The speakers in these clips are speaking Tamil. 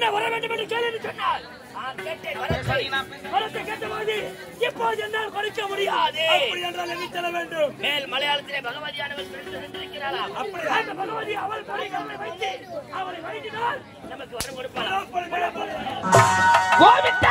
வர வேண்டும் என்று கேள்வி சொன்னார். வரத்தை கேட்டபோது இப்போது என்னால் கொடுக்க முடியாது. அப்படி என்றால் என்ன சொல்ல வேண்டும்? மேல் மலையாளத்திலே பகவதியானவர் சென்றிருக்கிறாராம். அந்த பகவதி அவள் தலைகளை வைத்து அவரை வைத்தினால் நமக்கு வரம் கொடுப்பாராம். கோவிந்தா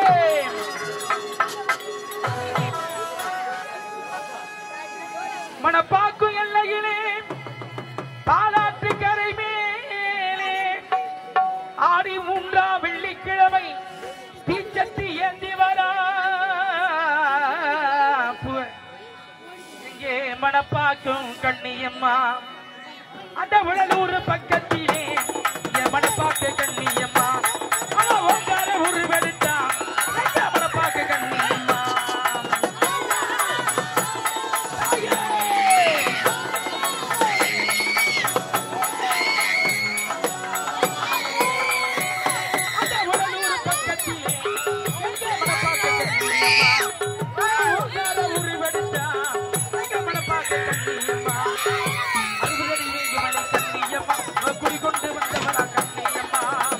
மணப்பாக்கும் எல்லையிலே பாலாற்று கரை மேலே ஆடி 3ஆம் வெள்ளிக்கிழமை தீச்சட்டி ஏந்தி வரா இங்கே மணப்பாக்கும் கண்ணியம்மா அந்த உடலூர் பக்கத்திலே மணப்பாக்கு கண்ணியம்மா ஓங்கார உருவெடுத்தா மணப்பாக்கு கண்ணியம்மா குடிக்கொண்டு வந்தவளா கண்ணியம்மா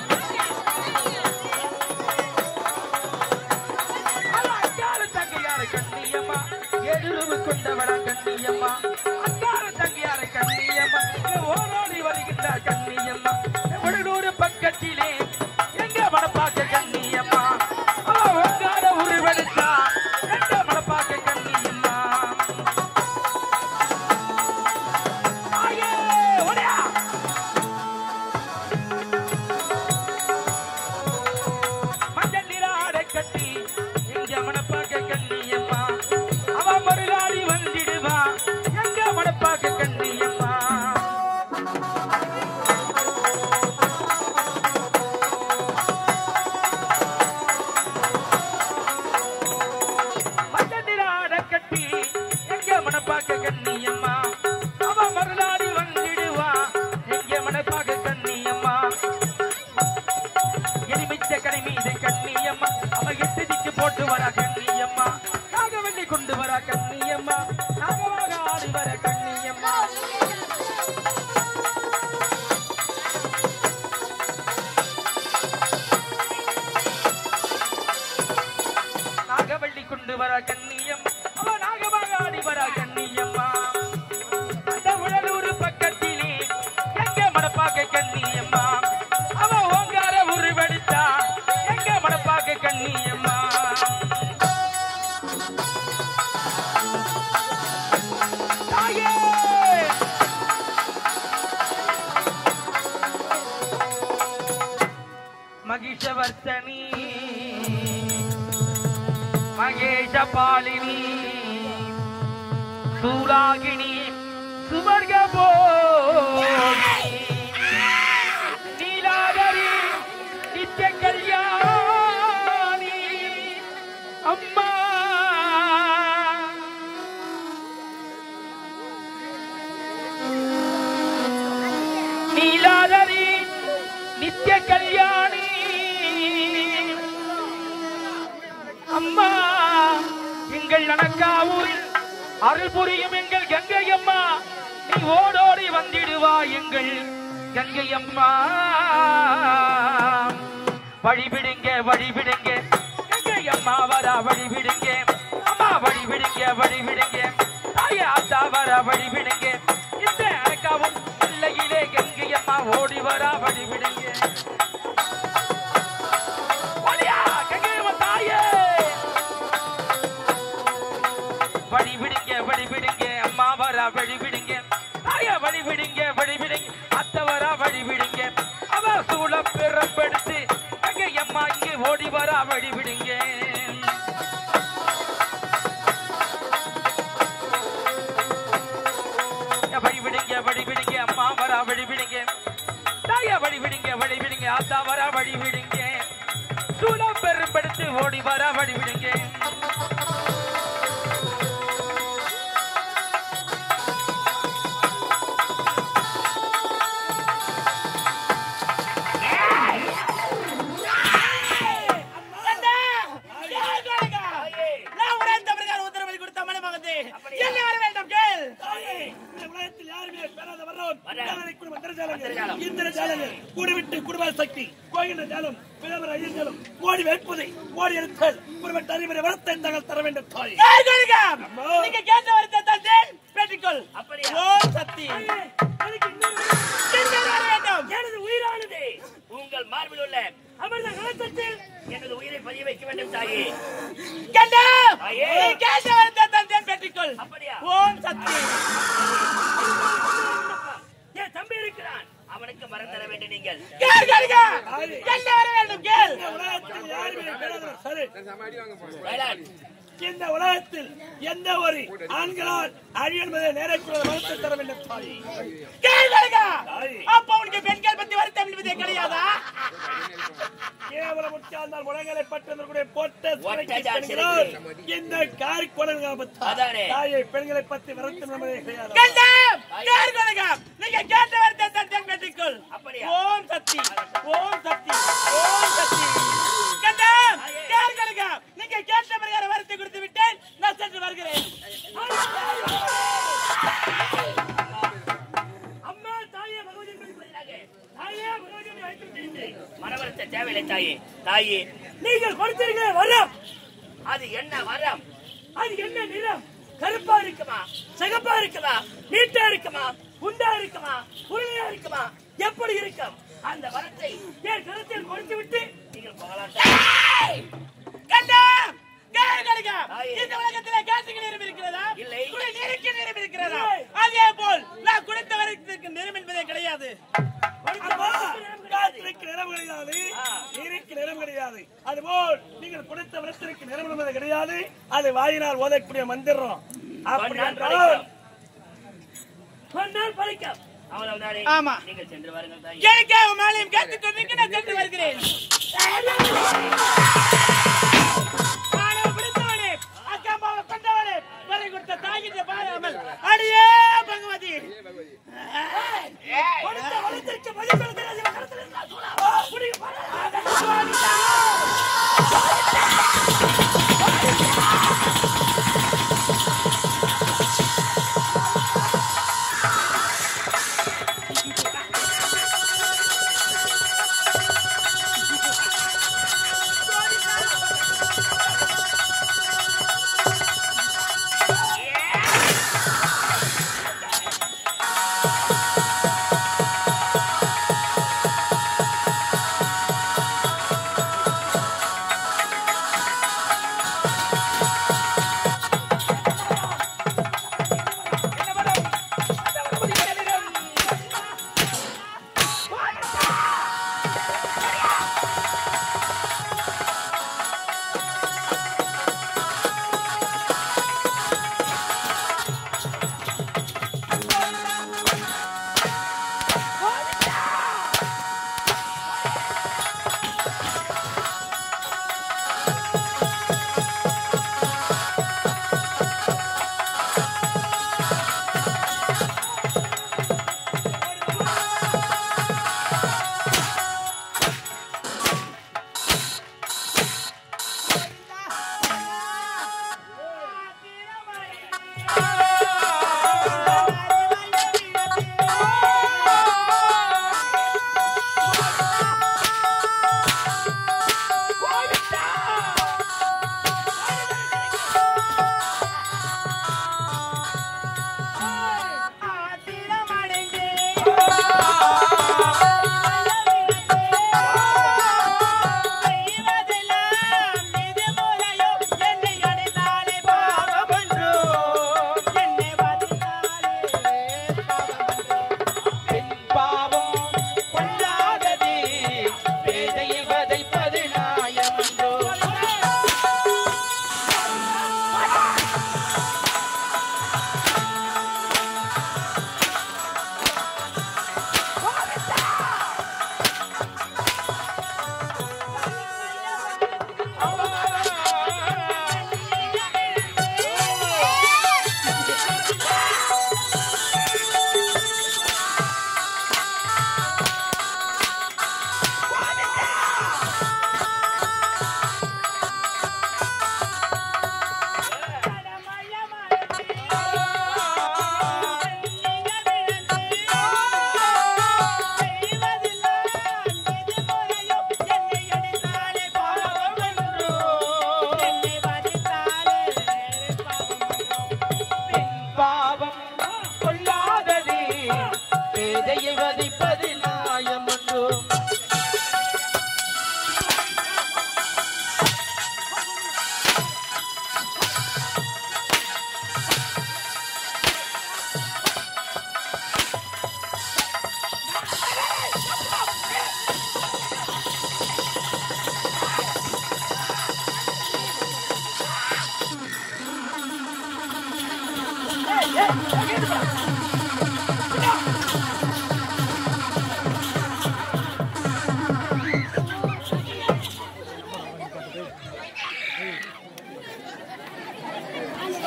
அக்கார தங்கையார கண்ணியம்மா எதிர்வு கொண்டவளா கண்ணியம்மா அக்கார தங்கையார கண்ணியம்மா ஓரோடி வருகின்ற கண்ணியம்மா உடலூர் பக்கத்திலே எங்க மணப்பாக்க கண்ணியம்மா ஓங்கார உருவெடுத்தா எங்க மணப்பாக்க கண்ணியம்மா போட்டு வர கண்ணியம்மா நாகவள்ளி கொண்டு வர கண்ணியம்மா நாகமாக ஆடி வர கண்ணியம்மா நாகவள்ளி கொண்டு வர கண்ணியம் அவ நாகமாக ஆடி வர கண்ணியம்மா அந்த உடலூர் பக்கத்திலே எங்க மணப்பாக்க கண்ணியம்மா அவ ஓங்கார உருவெடுத்தா எங்க மணப்பாக்க கண்ணியம்மா மகிஷவர்த்தனி மகேஷபாலினி சூலாகினி சுவர்கபோகினி நீலாதரி நித்திய கல்யாணி அம்மா நீலாதரி நித்திய கல்யாணி அம்மா எங்கள் நனக்காவூரில் அருள் புரியும் எங்கள் கங்கை அம்மா நீ ஓடோடி வந்திடுவா எங்கள் கங்கை அம்மா வழிவிடுங்க வழிவிடுங்க கங்கை அம்மா வரா வழிவிடுங்க அம்மா வழிவிடுங்க வழிவிடுங்க தாயா ஆத்தா வரா வழிவிடுங்க இந்த நனக்காவூர் எல்லையிலே கங்கை அம்மா ஓடி வரா வழிவிடுங்க வழிவிடுங்க அம்மா வரா வழிவிடுங்க தாயா வழிவிடுங்க வழிவிடுங்க அத்தை வரா வழிவிடுங்க அவ சூழ பிறப்பெடுத்து அங்க அம்மா இங்கே ஓடி வரா வழிவிடுங்க வழிவிடுங்க வழிவிடுங்க அம்மா வரா வழிவிடுங்க தாயா வழிவிடுங்க வழிவிடுங்க அத்தா வரா வழிவிடுங்க சூழ பெரும்பெடுத்து ஓடி வரா வழிவிடுங்க கூடிவிட்டு குடும்ப சக்தி கோயின்ற ஜாலம் விளம்பர ஐயங்களும் ஓடி வைப்பதை ஓடி எடுத்தல் குடும்பத்தை அறிவுரை வளர்த்த தங்கள் தர வேண்டும் தாய் நீங்க கேட்ட வருத்தத்தை பேட்டிக்கொள் ஓ சக்தி எனது உயிரானது உங்கள் மார்பில் உள்ள அமிர்த கலசத்தில் எனது உயிரை பதிய வைக்க வேண்டும் தாயே. கண்டா தாயே. நீ கேட்ட வரத்தை தந்தேன் பெற்றுக்கொள். அப்படியா? ஓம் சக்தி. என் தம்பி இருக்கிறான், அவனுக்கு மரம் தர வேண்டும் நீங்கள். கேள் கேளுங்க. என்ன வர வேண்டும் கேள். உலகத்தில் யாருமே பெறாதவர் சரி. வேளாண். இந்த உலகத்தில் எந்த ஒரு ஆண்களால் அழியன்பதை நேரக்குள்ள வளர்த்து தர வேண்டும் தாய். கேள் கேளுங்க. அப்ப உனக்கு பெண்கள் பத்தி வருத்தம் என்பதே கிடையாதா? கேவல முட்டாள்தான் உலகளை பற்றவர்களுடைய போட்ட பெண்கள் இந்த காரிக்கொடர்கள் அதானே. தாயை பெண்களை பற்றி வருத்தம் என்பதே கிடையாது. கண்டா கேள் கேளுங்க. நீங்க கேட்ட வரத்தை தந்தேன் பெற்றுக்கொள். அப்படியா? ஓம் சக்தி. ஓம் சக்தி. ஓம் சக்தி. கண்டா கேள் கேளுங்க. நீங்க கேட்ட பிரகாரம் வரத்தை கொடுத்து விட்டேன். நான் சென்று வருகிறேன். அம்மா தாயே பகவதி என்பது பதிலாக தாயே பகவதி என்று அழைத்து விட்டீர்கள். மனவருத்த தேவையில்லை தாயே. தாயே, நீங்கள் கொடுத்திருக்கிற வரம் அது என்ன வரம்? அது என்ன நிறம்? கருப்பா இருக்குமா, சிகப்பா இருக்குமா, நீட்டா இருக்குமா, குண்டா இருக்குமா, உருளையா இருக்குமா, எப்படி இருக்கும்? அந்த வரத்தை என் கருத்தில் கொடுத்து விட்டு நீங்கள் போகலாம். கண்டா கேள் கேளுங்க. தாயே. இந்த உலகத்திலே கேட்டுக்கு நேரம் இருக்கிறதா? இல்லை. நீருக்கு நேரம் இருக்கிறதா? இல்லை. அதே போல் நான் கொடுத்த வரத்திற்கு நேரம் என்பதே கிடையாது. அம்மா, காற்றுக்கு நிறம் கிடையாது, நீருக்கு நிறம் கிடையாது. அதுபோல் நீங்கள் கொடுத்த விரத்திற்கு நிறம் என்பது கிடையாது. அது வாயினால் ஓதக்கூடிய மந்திரம். அப்படி என்றால் சொன்னால் பலிக்கும். அவ்வளவுதானே? ஆமா. நீங்கள் சென்று வாருங்கள் தாயே. கேட்க மேலையும் கேட்டுக் கொண்டு நான் சென்று வருகிறேன். மானவ பிடித்தவனே, அக்கம்பாவை கொண்டவனே, வரை கொடுத்த தாயின்ற பாராமல் அடியே பகவதி. கொடுத்த வரத்திற்கு பதில் கொடுக்கிறது இவன் கருத்தில் இருந்தால் சூழா. முடிவு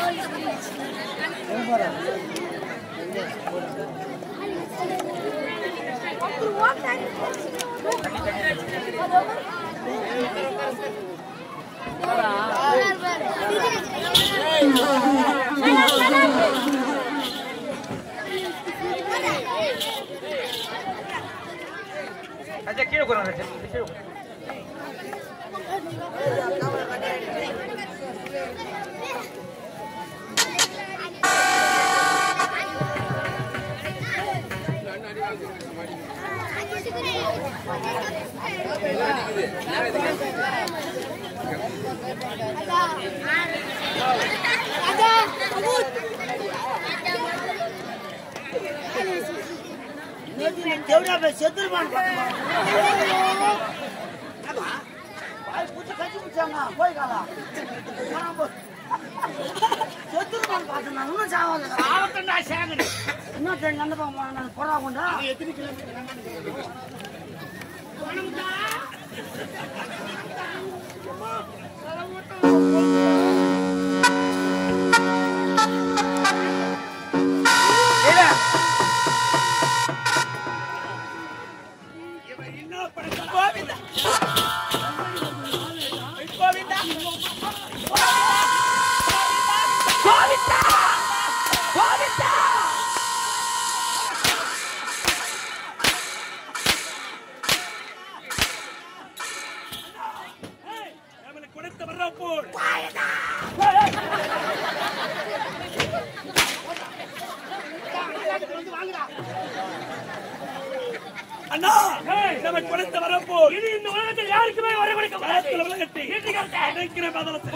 கீழே போறாங்க செத்துருப்பான் கட்சி முடிச்சாங்க போய்க்காலா செத்துருப்பான் பார்த்தேன் நான் இன்னும் சாவாங்க இன்னும் தெரிஞ்சு அந்த பக்கம் பொறா கொண்டா எத்தனை கிலோமீட்டர் அண்ணா நம்ம கொடுத்த வரப்போ இது இந்த உலகத்தில் யாருக்குமே வர கொடுக்க காலத்துல விளங்கட்டி அடைக்கிற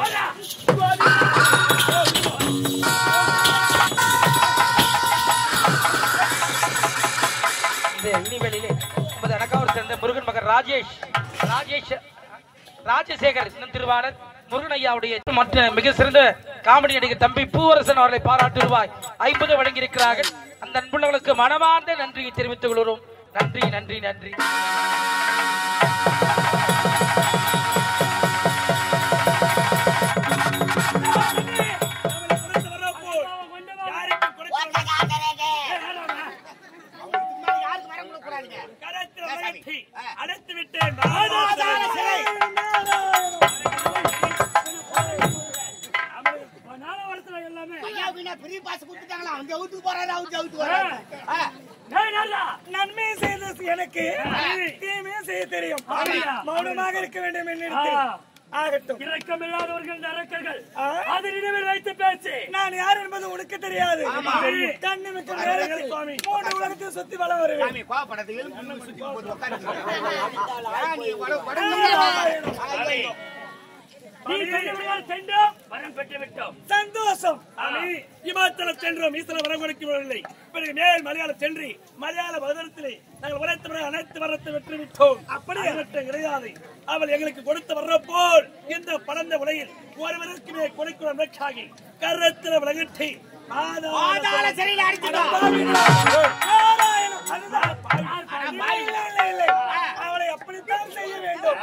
இனிவெளியிலே நமது அடக்காவூர் சேர்ந்த முருகன் மகன் ராஜசேகர் திருவாளர் முருகன் ஐயாவுடைய மற்ற மிக சிறந்த காமெடி நடிகர் தம்பி பூவரசன் அவர்களை பாராட்டு ரூபாய் 50 வழங்கியிருக்கிறார்கள். அந்த அன்புள்ளவர்களுக்கு மனமார்ந்த நன்றியை தெரிவித்துக் கொள்கிறோம். நன்றி நன்றி நன்றி. அடைத்து விட்டேன். நன்மை செய்தது எனக்கு, தீமையை செய்ய தெரியும். மௌனமாக இருக்க வேண்டும் என்னிடத்தில். ஆகட்டும். இரக்கமில்லாதவர்கள் நரக்கர்கள் அது நினைவில் வைத்து பேச்சு. நான் யார் என்பது உனக்கு தெரியாது. தன்னிமிக்க நேரத்தில் சுவாமி 3 உலகத்தை சுத்தி வள வருவேன். சந்தோஷம். இமாச்சலம் சென்றோம், ஈஸ்வர வரம் கொடுக்கவில்லை. பிறகு மேல் மலையாளம் சென்று மலையாள பதனத்திலே நாங்கள் உரைத்த அனைத்து வரத்தை வெற்றி விட்டோம். அப்படி எங்களுக்கு கிடையாது. அவள் எங்களுக்கு கொடுத்து வர்ற போல் இந்த பரந்த உலகில் ஒருவருக்குமே கொடுக்கிற ரட்சாகி கரத்தில் விளங்கட்டி அவளை அப்படித்தான் செய்ய வேண்டும்.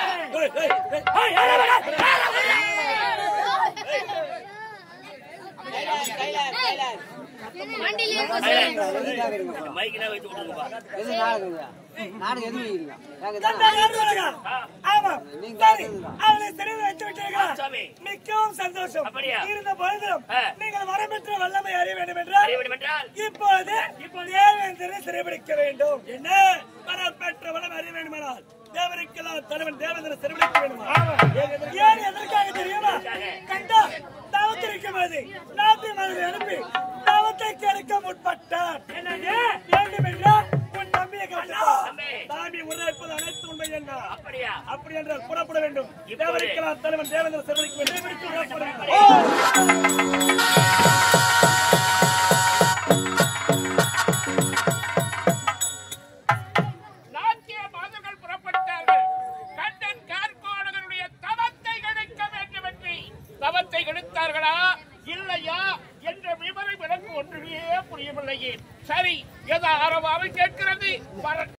மிகவும் சந்தோஷம். இருந்த பொழுதும் நீங்கள் வரம்பெற்ற வல்லமை அறிய வேண்டும் என்றால் இப்போது தேவேந்திரனை சிறைபிடிக்க வேண்டும். என்ன வரம்பெற்ற வல்லமை அறிய வேண்டுமானால் தேவருக்கெல்லாம் தலைவன் தேவேந்திரனை சிறைபிடிக்க வேண்டுமா? ஏன் எதற்காக தெரியுமா? கண்டா தவத்திருக்கும் போது நாட்டு மனிதனை அனுப்பி தவத்தை கெடுக்க முற்பட்டான். வேண்டும் என்றால் உன் நம்பியை தாண்டி உரைப்பது அனைத்து உண்மை என்ன? அப்படி என்றால் புறப்பட வேண்டும். தேவருக்கெல்லாம் தலைவன் தேவேந்திர சிறைபிடிக்க வேண்டும். தவத்தை கெடுத்தார்களா இல்லையா என்ற விவரம் எனக்கு ஒன்றுமே புரியவில்லையே. சரி, ஏதோ ஆரவாரம் கேட்கிறது.